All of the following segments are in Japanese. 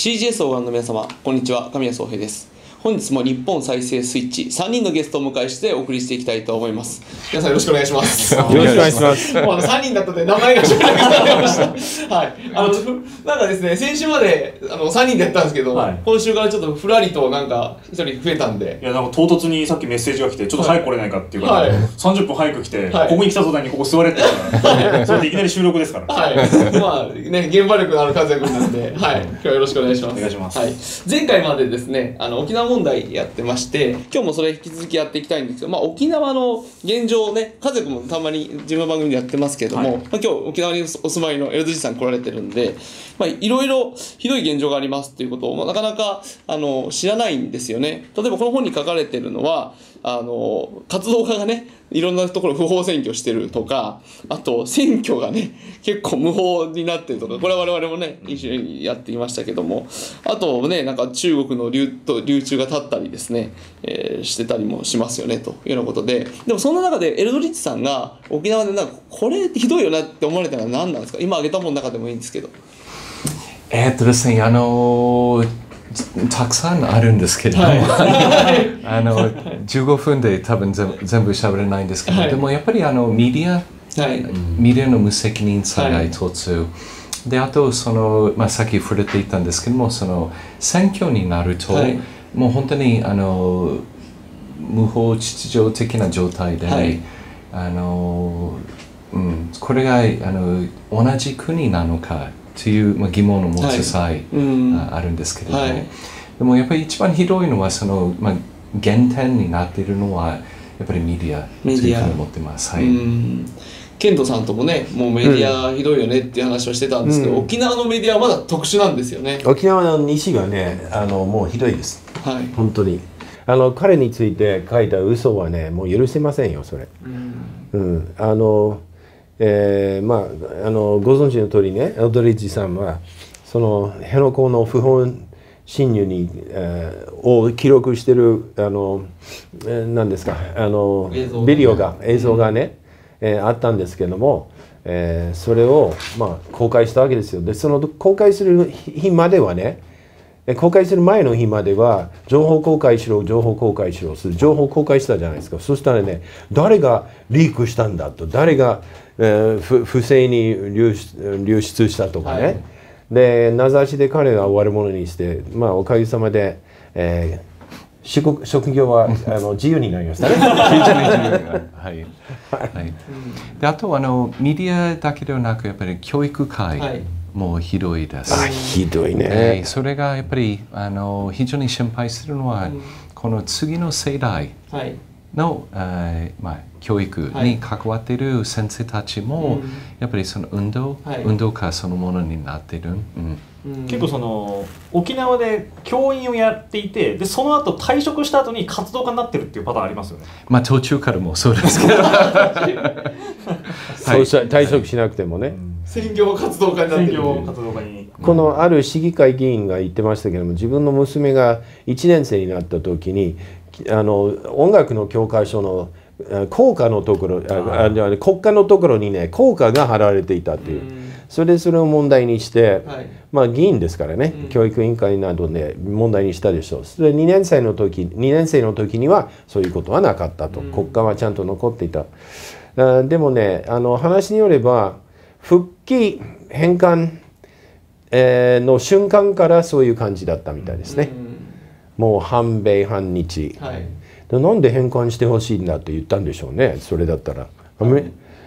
CGS をご覧の皆様、こんにちは。神谷宗平です。本日も日本再生スイッチ3人のゲストをお迎えしてお送りしていきたいと思います。皆さんよろしくお願いします。 よろしくお願いします。 もう3人だったので名前が知らなくなりました。はい。なんかですね、先週まで3人でやったんですけど、はい、今週からちょっとふらりとなんか1人増えたんで。 いや、なんか唐突にさっきメッセージが来て、ちょっと早く来れないかっていうから、はい、30分早く来て、はい、ここに来た途端にここ座れって言ったら、はい、それでいきなり収録ですから。 はい。まあね、現場力のある和也君なんで、はい。今日はよろしくお願いします。 お願いします。 はい。前回までですね、沖縄問題やってまして、今日もそれ引き続きやっていきたいんですけど、沖縄の現状をね、和也君もたまに自分の番組でやってますけれども、はい、今日沖縄にお住まいのエルドジさん来られてるんで、いろいろひどい現状がありますっていうことを、なかなか知らないんですよね。例えばこの本に書かれてるのは、活動家がね、いろんなところ不法占拠してるとか、あと選挙がね結構無法になってるとか、これは我々もね一緒にやっていましたけども、あとね、なんか中国の流通が立ったりですね、してたりもしますよねというようなことで、でもそんな中でエルドリッチさんが沖縄でなんかこれひどいよなって思われたのは何なんですか？今挙げたものの中でもいいんですけど。 ですね、たくさんあるんですけど、はい、15分で多分全部喋れないんですけど、はい、でもやっぱりメディアの無責任さが一つ、はい、であとさっき触れていたんですけども、選挙になると、はい、もう本当に無法秩序的な状態で、はい、これが同じ国なのかという疑問を持つ際、あるんですけれども、はい、でもやっぱり一番ひどいのは原点になっているのはやっぱりメディアというふうに思ってます。はい、 ケントさんともね、もうメディアひどいよねっていう話をしてたんですけど、沖縄のメディアはまだ特殊なんですよね。 沖縄の西がね、もうひどいです。はい、本当に。彼について書いた嘘はね、もう許せませんよ、それ。ご存知の通りね、エルドリッジさんはその辺野古の不法侵入を記録している何ですか映像がね、あったんですけども、それを公開したわけですよ。でその公開する日まではね、公開する前の日までは情報公開しろ情報公開しろ、情報公開したじゃないですか。そしたらね、誰がリークしたんだと、誰が不正に流出したとかね、はい、で名指しで彼が悪者にして、おかげさまで、職業は自由になりましたね。 はいはい、であとメディアだけではなくやっぱり教育界、はい、もうひどいです。 ひどいね。 それがやっぱり非常に心配するのは、この次の世代の、教育に関わっている先生たちも、やっぱりその運動家そのものになっている。 結構沖縄で教員をやっていて、でその後退職した後に活動家になってるっていうパターンありますよね。 途中からもそうですけど退職しなくてもね、 専業活動家になってる。 このある市議会議員が言ってましたけども、自分の娘が1年生になった時に音楽の教科書の校歌のところ、国歌のところにね、校歌が貼られていたっていう、それを問題にして、議員ですからね、教育委員会などで問題にしたでしょう。それ2年生の時にはそういうことはなかったと、国歌はちゃんと残っていた。でもね、話によれば復帰返還の瞬間からそういう感じだったみたいですね。もう反米反日、なんで返還してほしいんだって言ったんでしょうね。それだったら分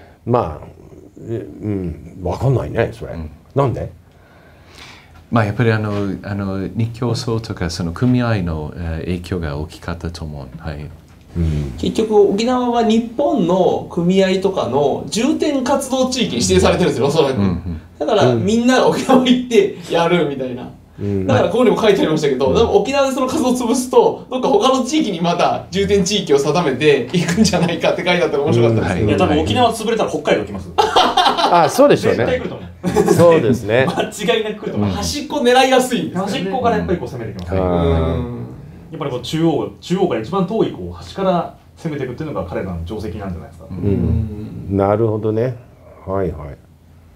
かんないね、それ。なんで？ やっぱり日教組とかその組合の影響が大きかったと思う。はい、 結局沖縄は日本の組合とかの重点活動地域に指定されてるんですよ、おそらく。だからみんな沖縄行ってやるみたいな。だからここにも書いてありましたけど、沖縄でその活動を潰すとどっか他の地域にまた重点地域を定めていくんじゃないかって書いてあったら面白かったですけど、 いや多分沖縄潰れたら北海道来ます。 そうでしょうね。絶対来ると思う。そうですね。 間違いなく来ると思う。 端っこ狙いやすいんですね。 端っこからやっぱり攻めてきますね。やっぱり中央から一番遠い端から攻めていくっていうのが彼らの定石なんじゃないですか。 なるほどね。はいはい。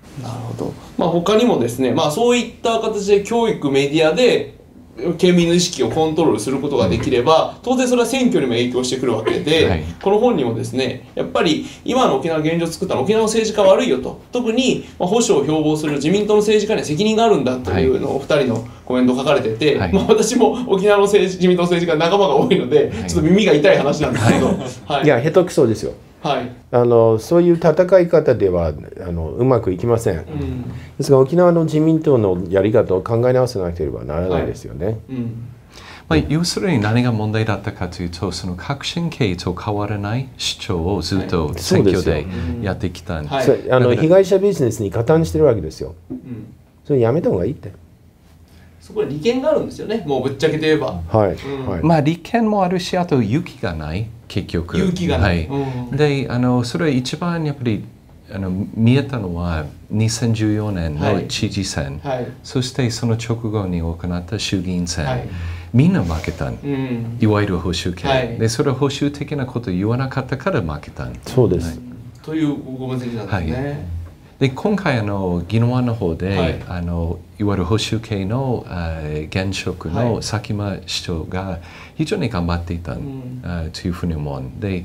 なるほど。他にもですね、そういった形で教育メディアで県民の意識をコントロールすることができれば、当然それは選挙にも影響してくるわけで、はい、この本にもですね、やっぱり今の沖縄の現状を作ったのは沖縄の政治家悪いよと、特に保守を標榜する自民党の政治家には責任があるんだというのをお二人のコメント書かれてて、はい、私も沖縄の自民党政治家仲間が多いので、はい、ちょっと耳が痛い話なんですけど、 はい、いや下手くそですよ。はい、そういう戦い方ではうまくいきません、ですが沖縄の自民党のやり方を考え直さなければならないですよね、 要するに何が問題だったかというと、その革新系と変わらない主張をずっと選挙でやってきたんです。 被害者ビジネスに加担してるわけですよ、それやめた方がいいって。 そこに利権があるんですよね、もうぶっちゃけて言えば。 利権もあるし、あと勇気がない、結局。 勇気がない。 で、それ一番やっぱり見えたのは2014年の知事選、そしてその直後に行った衆議院選、みんな負けた、いわゆる保守系、でそれは保守的なことを言わなかったから負けた。 そうです、 というご分析なんですね。 で今回宜野湾の方で、いわゆる保守系の現職の佐喜眞市長が非常に頑張っていた、というふうに思う。で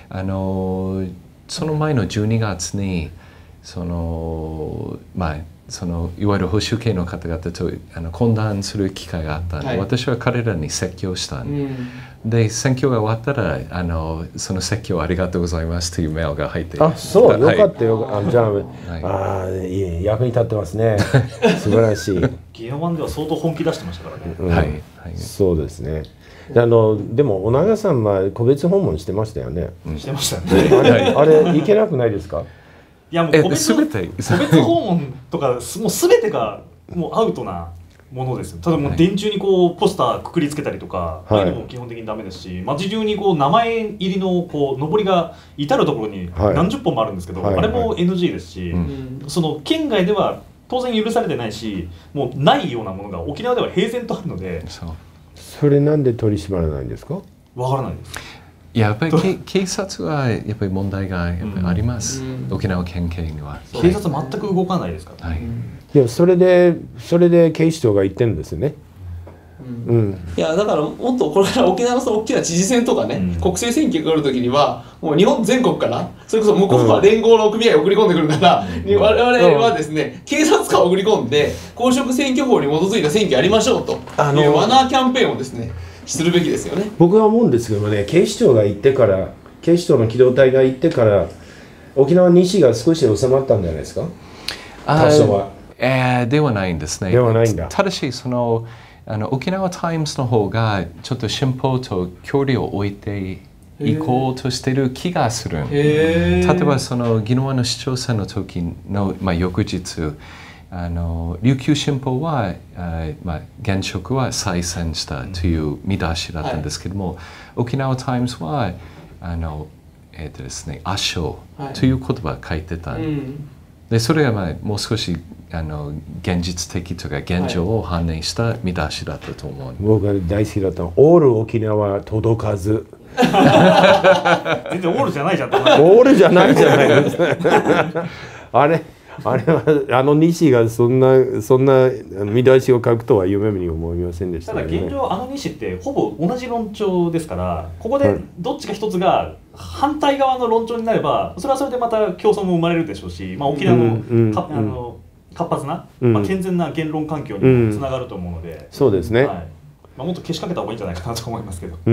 その前の12月にいわゆる保守系の方々と懇談する機会があったので、私は彼らに説教した。で選挙が終わったらその説教ありがとうございますというメールが入っています。 そう、よかったよ。じゃあ、役に立ってますね。素晴らしい。 宜野湾では相当本気出してましたからね。そうですね。でも、尾長さんは個別訪問してましたよね。 してましたね。 あれ、行けなくないですか？ いや、もう個別訪問とか、もう全てがもうアウトなものですよ。ただもう電柱にポスターくくりつけたりとか、ああいうのも基本的にダメですし、街中に名前入りの上りが至る所に何十本もあるんですけど、あれも NG ですし、その県外では当然許されてないし、もうないようなものが沖縄では平然とあるので。 それなんで取り締まらないんですか？ わからないです。 やっぱり警察はやっぱり問題がやっぱりあります、沖縄県警には。 警察は全く動かないですから。 いや、それで警視庁が言ってるんですよね。 いや、だからもっとこれから沖縄の大きな知事選とかね、国政選挙があるときにはもう日本全国からそれこそ向こうは連合の組合を送り込んでくるから、我々はですね、警察官を送り込んで公職選挙法に基づいた選挙やりましょうというマナーキャンペーンをですねするべきですよね。 僕は思うんですけどね、警視庁が行ってから、警視庁の機動隊が行ってから沖縄西が少し収まったんじゃないですか？多少は。 ではないんですね。 ではないんだ。 ただし沖縄タイムズの方がちょっと新報と距離を置いていこうとしている気がする。例えば宜野湾の市長選の時の、翌日琉球新報は、現職は再選したという見出しだったんですけども、沖縄タイムズはですね、圧勝という言葉を書いてた。でそれはもう少し現実的というか現状を反映した見出しだったと思う。 僕が大好きだったのはオール沖縄届かず。 全然オールじゃないじゃん。オールじゃないじゃないですか。あれは西がそんな見出しを書くとは夢に思いませんでした、ね。 ただ現状西ってほぼ同じ論調ですから、ここでどっちか一つが反対側の論調になれば、それはそれでまた競争も生まれるでしょうし、沖縄の活発な、健全な言論環境にもつながると思うので、 そうですね。 もっとけしかけた方がいいんじゃないかなと思いますけど。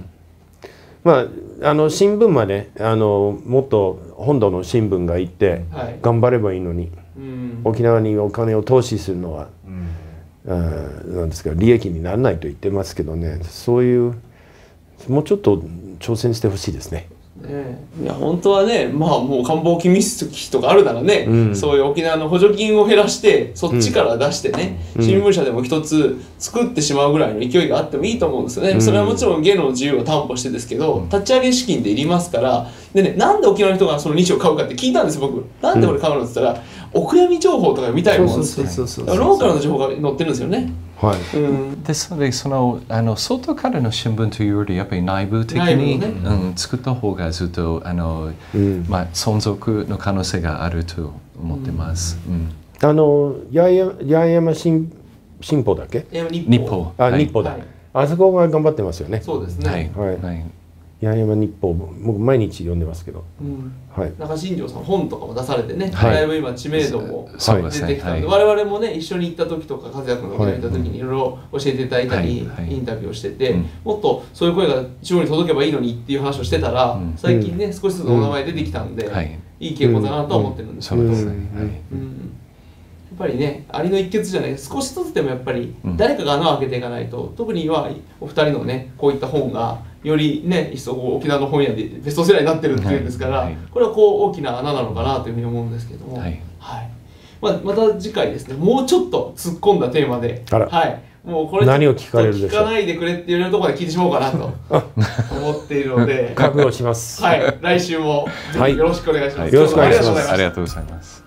新聞までもっと本土の新聞が行って頑張ればいいのに、沖縄にお金を投資するのは、なんですか、利益にならないと言ってますけどね、そういうもうちょっと挑戦してほしいですね。 いや本当はね、もう官房機密費とかあるならね、そういう沖縄の補助金を減らしてそっちから出してね、新聞社でも一つ作ってしまうぐらいの勢いがあってもいいと思うんですよね。それはもちろん芸の自由を担保してですけど、立ち上げ資金でいりますから。でね、なんで沖縄の人がその西を買うかって聞いたんです僕。なんでこれ買うのって言ったら、お悔やみ情報とか見たいもんですね。ローカルの情報が載ってるんですよね。 ですので外からの新聞というよりやっぱり内部的に、作った方がずっと存続の可能性があると思ってます。 八重山新報だっけ？ 日報。 日報だ。あそこが頑張ってますよね。 そうですね。 はい。八重山日報、僕毎日読んでますけど。 中新庄さん本とかも出されてね、だいぶ今知名度も出てきたんで、我々もね一緒に行った時とか和也君の沖縄に行った時にいろいろ教えていただいたりインタビューをしてて、もっとそういう声が地方に届けばいいのにっていう話をしてたら、最近ね少しずつお名前出てきたんで、いい傾向だなとは思ってるんですけど、やっぱりねアリの一穴じゃない、少しずつでもやっぱり誰かが穴を開けていかないと、特にはお二人のねこういった本がよりね一層沖縄の本屋でベストセラーになってるっていうんですから、これはこう大きな穴なのかなというふうに思うんですけども、また次回ですね、もうちょっと突っ込んだテーマで、もうこれ何を聞かれるでしょう。 聞かないでくれって言われるところで聞いてしまおうかなと思っているので覚悟します。 来週もぜひよろしくお願いします。 よろしくお願いします。 ありがとうございます。